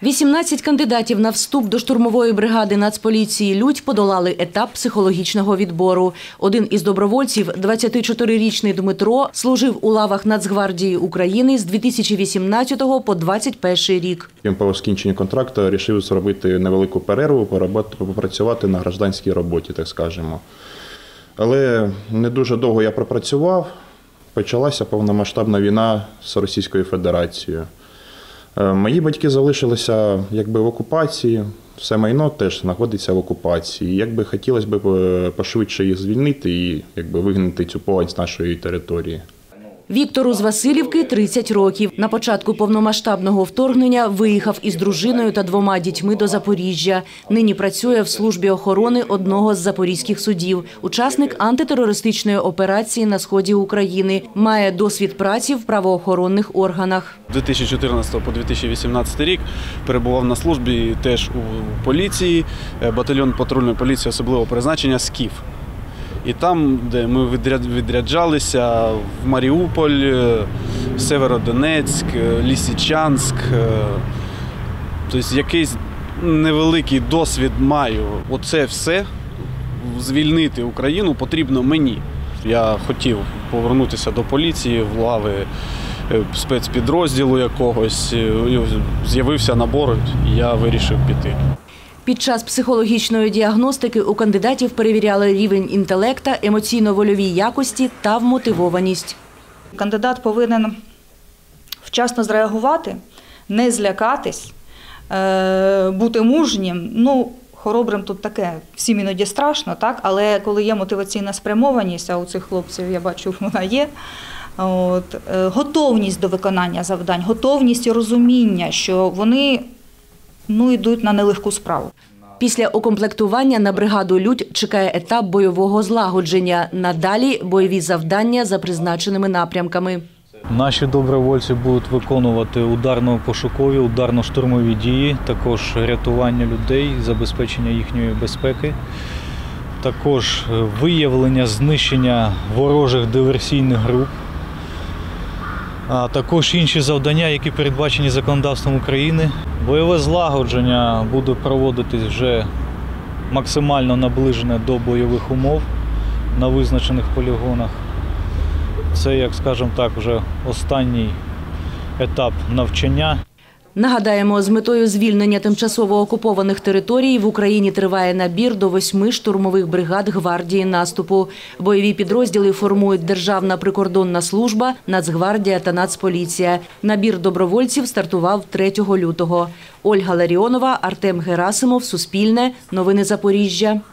18 кандидатів на вступ до штурмової бригади Нацполіції «Людь» подолали етап психологічного відбору. Один із добровольців, 24-річний Дмитро, служив у лавах Нацгвардії України з 2018 по 2021 рік. Він по скінченню контракту вирішив зробити невелику перерву, попрацювати на гражданській роботі, так скажемо. Але не дуже довго я пропрацював, почалася повномасштабна війна з Російською Федерацією. Мої батьки залишилися в окупації, все майно теж знаходиться в окупації. Хотілося б пошвидше їх звільнити і вигнати цю повань з нашої території. Віктору з Василівки 30 років. На початку повномасштабного вторгнення виїхав із дружиною та 2 дітьми до Запоріжжя. Нині працює в службі охорони одного з запорізьких судів. Учасник антитерористичної операції на сході України. Має досвід праці в правоохоронних органах. З 2014 по 2018 рік перебував на службі теж у поліції, батальйон патрульної поліції особливого призначення «Скіф». І там, де ми відряджалися, в Маріуполь, Северодонецьк, Лисичанськ, тобто якийсь невеликий досвід маю. Оце все звільнити Україну потрібно мені. Я хотів повернутися до поліції, в лави спецпідрозділу якогось, з'явився набор, і я вирішив піти. Під час психологічної діагностики у кандидатів перевіряли рівень інтелекта, емоційно-вольові якості та вмотивованість. Кандидат повинен вчасно зреагувати, не злякатись, бути мужнім. Хоробрим тут таке, всім іноді страшно, так? Але коли є мотиваційна спрямованість, а у цих хлопців, я бачу, вона є, готовність до виконання завдань, готовність і розуміння, що вони йдуть на нелегку справу. Після укомплектування на бригаду «Людь» чекає етап бойового злагодження. Надалі бойові завдання за призначеними напрямками. Наші добровольці будуть виконувати ударно-пошукові, ударно-штурмові дії, також рятування людей, забезпечення їхньої безпеки, також виявлення, знищення ворожих диверсійних груп, а також інші завдання, які передбачені законодавством України. Бойове злагодження буде проводитись вже максимально наближене до бойових умов на визначених полігонах. Це, вже останній етап навчання. Нагадаємо, з метою звільнення тимчасово окупованих територій в Україні триває набір до 8 штурмових бригад гвардії наступу. Бойові підрозділи формують Державна прикордонна служба, Нацгвардія та Нацполіція. Набір добровольців стартував 3 лютого. Ольга Ларіонова, Артем Герасимов, Суспільне, Новини Запоріжжя.